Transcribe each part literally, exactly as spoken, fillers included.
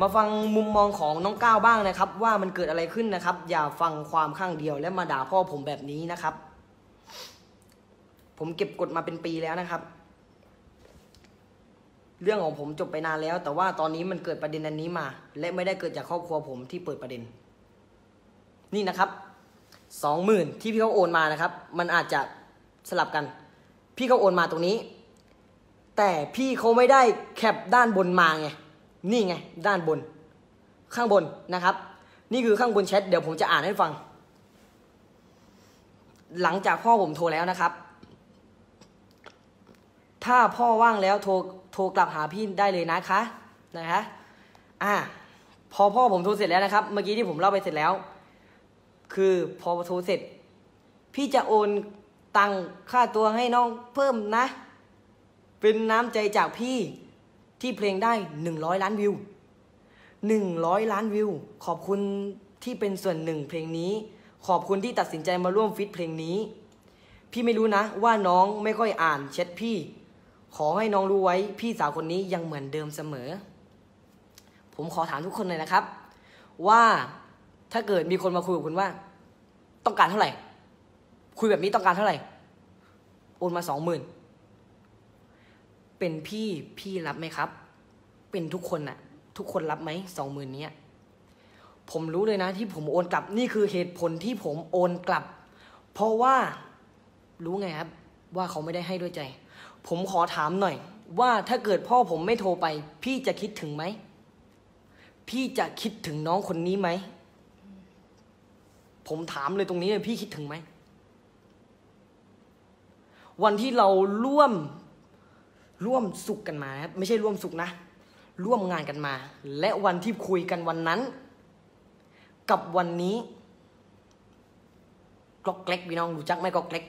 มาฟังมุมมองของน้องก้าวบ้างนะครับว่ามันเกิดอะไรขึ้นนะครับอย่าฟังความข้างเดียวและมาด่าพ่อผมแบบนี้นะครับผมเก็บกดมาเป็นปีแล้วนะครับเรื่องของผมจบไปนานแล้วแต่ว่าตอนนี้มันเกิดประเด็นอันนี้มาและไม่ได้เกิดจากครอบครัวผมที่เปิดประเด็นนี่นะครับสองหมื่นที่พี่เขาโอนมานะครับมันอาจจะสลับกันพี่เขาโอนมาตรงนี้แต่พี่เขาไม่ได้แคปด้านบนมาไงนี่ไงด้านบนข้างบนนะครับนี่คือข้างบนแชทเดี๋ยวผมจะอ่านให้ฟังหลังจากพ่อผมโทรแล้วนะครับถ้าพ่อว่างแล้วโทรโทรกลับหาพี่ได้เลยนะคะนะคะอ่าพอพ่อผมโทรเสร็จแล้วนะครับเมื่อกี้ที่ผมเล่าไปเสร็จแล้วคือพอโทรเสร็จพี่จะโอนตังค่าตัวให้น้องเพิ่มนะเป็นน้ำใจจากพี่ที่เพลงได้หนึ่งร้อยล้านวิวหนึ่งร้อยล้านวิวขอบคุณที่เป็นส่วนหนึ่งเพลงนี้ขอบคุณที่ตัดสินใจมาร่วมฟิตเพลงนี้พี่ไม่รู้นะว่าน้องไม่ค่อยอ่านแชทพี่ขอให้น้องรู้ไว้พี่สาวคนนี้ยังเหมือนเดิมเสมอผมขอถามทุกคนเลยนะครับว่าถ้าเกิดมีคนมาคุยกับคุณว่าต้องการเท่าไหร่คุยแบบนี้ต้องการเท่าไหร่โอนมาสองหมื่นเป็นพี่พี่รับไหมครับเป็นทุกคนน่ะทุกคนรับไหมสองหมื่นนี้ผมรู้เลยนะที่ผมโอนกลับนี่คือเหตุผลที่ผมโอนกลับเพราะว่ารู้ไงครับว่าเขาไม่ได้ให้ด้วยใจผมขอถามหน่อยว่าถ้าเกิดพ่อผมไม่โทรไปพี่จะคิดถึงไหมพี่จะคิดถึงน้องคนนี้ไหมผมถามเลยตรงนี้เลยพี่คิดถึงไหมวันที่เราร่วมร่วมสุขกันมาครับไม่ใช่ร่วมสุขนะร่วมงานกันมาและวันที่คุยกันวันนั้นกับวันนี้กล็อกเล็กพี่น้องรู้จักไหมกล็อกเล็ก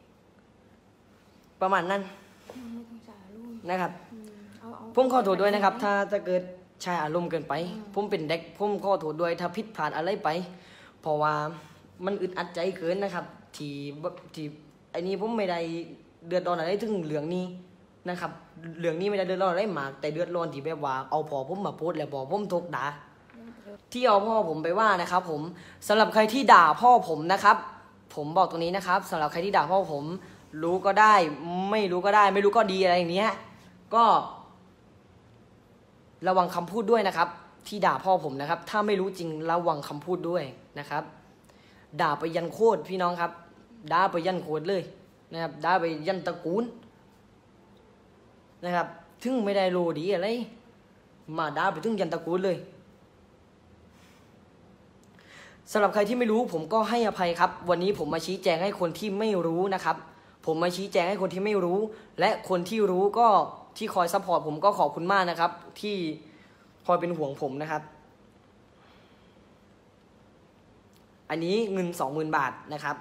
ประมาณนั้นนะครับผมขอโทษด้วยนะครับถ้าจะเกิดใช้อารมณ์เกินไปผมเป็นเด็กผมขอโทษด้วยถ้าผิดพลาดอะไรไปเพราะว่ามันอึดอัดใจเกินนะครับที่ที่ไอ้นี้ผมไม่ได้เดือดร้อนอะไรถึงเหลืองนี้นะครับเหลืองนี้ไม่ได้เดือดร้อนอะไรมากแต่เดือดร้อนที่แบบว่าเอาพอผมมาโพสแล้วพอผมถูกด่าที่เอาพ่อผมไปว่านะครับผมสำหรับใครที่ด่าพ่อผมนะครับผมบอกตรงนี้นะครับสำหรับใครที่ด่าพ่อผมรู้ก็ได้ไม่รู้ก็ได้ไม่รู้ก็ดีอะไรอย่างเนี้ยก็ระวังคำพูดด้วยนะครับที่ด่าพ่อผมนะครับถ้าไม่รู้จริงระวังคำพูดด้วยนะครับด่าไปยันโคตรพี่น้องครับด่าไปยันโคตรเลยนะครับด่าไปยันตระกูลนะครับถึงไม่ได้โลดีอะไรมาด่าไปถึงยันตระกูลเลยสำหรับใครที่ไม่รู้ผมก็ให้อภัยครับวันนี้ผมมาชี้แจงให้คนที่ไม่รู้นะครับผมมาชี้แจงให้คนที่ไม่รู้และคนที่รู้ก็ที่คอยซัพพอร์ตผมก็ขอบคุณมากนะครับที่คอยเป็นห่วงผมนะครับอันนี้เงิน สองหมื่น บาทนะครับ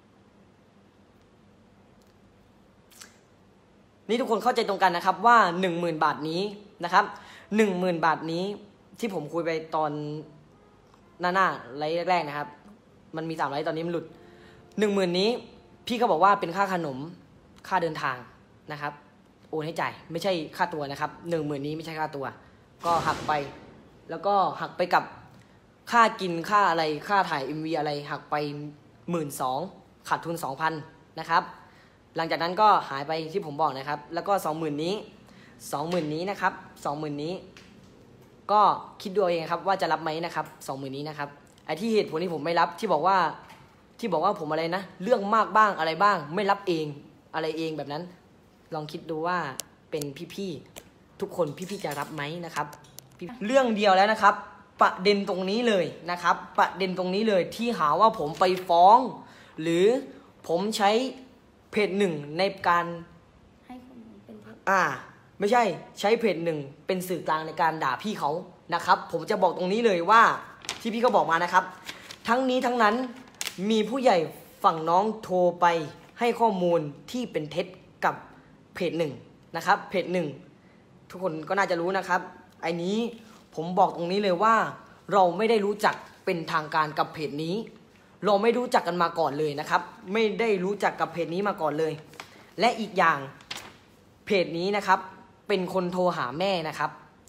นี่ทุกคนเข้าใจตรงกันนะครับว่า หนึ่งหมื่น บาทนี้นะครับ หนึ่งหมื่น บาทนี้ที่ผมคุยไปตอนหน้าหน้าไลฟ์แรกๆนะครับมันมีสามไลฟ์ตอนนี้มันหลุด หนึ่งหมื่น นี้พี่ก็บอกว่าเป็นค่าขนมค่าเดินทางนะครับโอนให้จ่ายไม่ใช่ค่าตัวนะครับ หนึ่งหมื่น นี้ไม่ใช่ค่าตัวก็หักไปแล้วก็หักไปกับค่ากินค่าอะไรค่าถ่าย เอ็ม วี อะไรหักไป หนึ่งหมื่นสองพัน ขาดทุน สองพัน นะครับหลังจากนั้นก็หายไปที่ผมบอกนะครับแล้วก็ สองหมื่น นี้ สองหมื่น นี้นะครับ สองหมื่น นี้ก็คิดดูเองครับว่าจะรับไหมนะครับ สองหมื่น นี้นะครับไอ้ที่เหตุผลที่ผมไม่รับที่บอกว่าที่บอกว่าผมอะไรนะเรื่องมากบ้างอะไรบ้างไม่รับเองอะไรเองแบบนั้นลองคิดดูว่าเป็นพี่ๆทุกคนพี่ๆจะรับไหมนะครับเรื่องเดียวแล้วนะครับประเด็นตรงนี้เลยนะครับประเด็นตรงนี้เลยที่หาว่าผมไปฟ้องหรือผมใช้เพจหนึ่งในการให้คนเป็นอ่าไม่ใช่ใช้เพจหนึ่งเป็นสื่อกลางในการด่าพี่เขานะครับผมจะบอกตรงนี้เลยว่าที่พี่เขาบอกมานะครับทั้งนี้ทั้งนั้นมีผู้ใหญ่ฝั่งน้องโทรไปให้ข้อมูลที่เป็นเท็จกับเพจหนึ่งนะครับเพจหนึ่งทุกคนก็น่าจะรู้นะครับไอ้นี้ผมบอกตรงนี้เลยว่าเราไม่ได้รู้จักเป็นทางการกับเพจนี้เราไม่รู้จักกันมาก่อนเลยนะครับไม่ได้รู้จักกับเพจนี้มาก่อนเลยและอีกอย่างเพจนี้นะครับเป็นคนโทรหาแม่นะครับเพ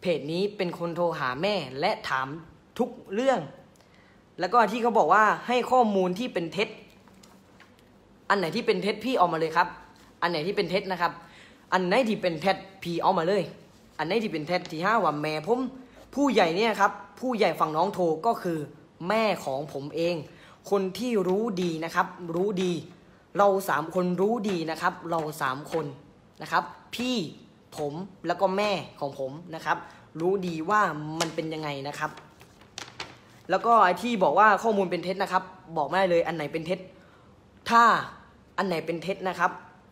จนี้เป็นคนโทรหาแม่และถามทุกเรื่อง แล้วก็ที่เขาบอกว่าให้ข้อมูลที่เป็นเท็จอันไหนที่เป็นเท็จพี่ออกมาเลยครับอันไหนที่เป็นเท็จนะครับอันไหนที่เป็นเท็จพี่เอามาเลยอันไหนที่เป็นเท็จที่ห้าว่าแม่ผมผู้ใหญ่เนี่ยครับผู้ใหญ่ฝั่งน้องโทรก็คือแม่ของผมเองคนที่รู้ดีนะครับรู้ดีเราสามคนรู้ดีนะครับเราสามคนนะครับพี่ผมแล้วก็แม่ของผมนะครับรู้ดีว่ามันเป็นยังไงนะครับแล้วก็ไอ้ที่บอกว่าข้อมูลเป็นเท็จนะครับบอกไม่ได้เลยอันไหนเป็นเท็จถ้าอันไหนเป็นเท็จนะครับ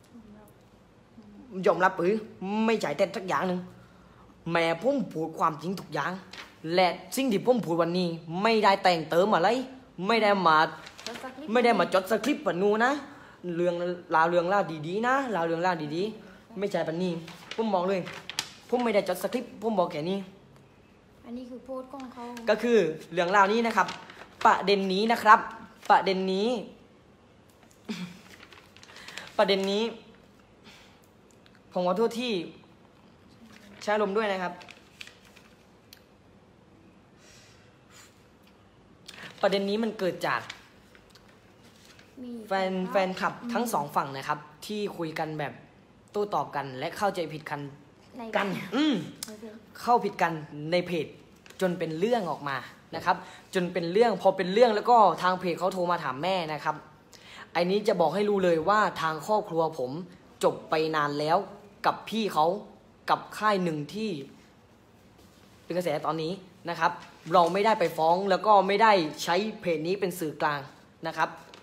ยอมรับหรือไม่จ่ายเท็จสักอย่างหนึ่งแม่ผมพูดความจริงทุกอย่างและสิ่งที่ผมพูดวันนี้ไม่ได้แต่งเติมอะไรไม่ได้มาไม่ได้มาจดสคริปต์ปนูนะเรื่องราวเรื่องราวดีๆนะราวเรื่องราวดีๆไม่ใช่ปันนี้ผมบอกเลยผมไม่ได้จดสคริปต์ผมบอกแค่นี้อันนี้คือโพสต์ของเขาก็คือเรื่องราวนี้นะครับประเด็นนี้นะครับประเด็นนี้ ประเด็นนี้ผมขอโทษที่ใช้ลมด้วยนะครับประเด็นนี้มันเกิดจากแฟนแฟนคลับทั้งสองฝั่งนะครับที่คุยกันแบบโต้ตอบกันและเข้าใจผิดกันกันอืมเข้าผิดกันในเพจจนเป็นเรื่องออกมานะครับจนเป็นเรื่องพอเป็นเรื่องแล้วก็ทางเพจเขาโทรมาถามแม่นะครับไอ้นี้จะบอกให้รู้เลยว่าทางครอบครัวผมจบไปนานแล้วกับพี่เขากับค่ายหนึ่งที่เป็นกระแสตอนนี้นะครับเราไม่ได้ไปฟ้องแล้วก็ไม่ได้ใช้เพจนี้เป็นสื่อกลางนะครับ